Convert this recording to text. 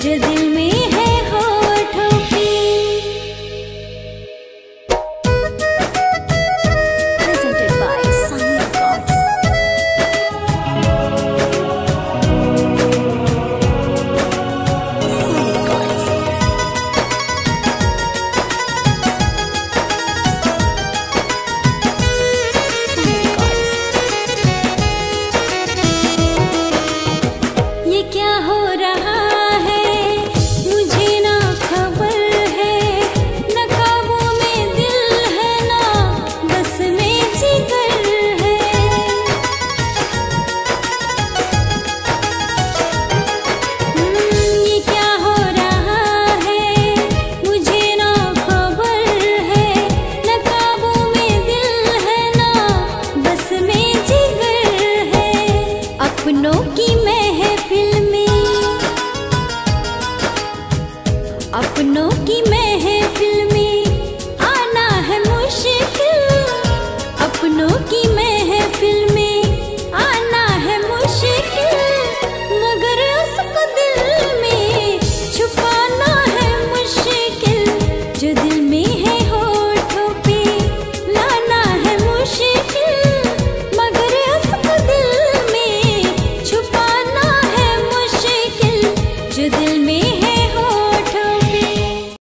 जो दिल में है होठों पे। Presented by Sunny Records. Sunny Records. Sunny Records. ये क्या हो रहा है मुझे ना खबर है, न काबू में दिल है ना बस में जिगर है। ये क्या हो रहा है मुझे ना खबर है, न काबू में दिल है ना बस में जिगर है। अपनों की महफिल में, अपनों की महफिल में आना है मुश्किल, अपनों की महफिल में आना है मुश्किल, मगर उसको दिल में छुपाना है मुश्किल, जो दिल में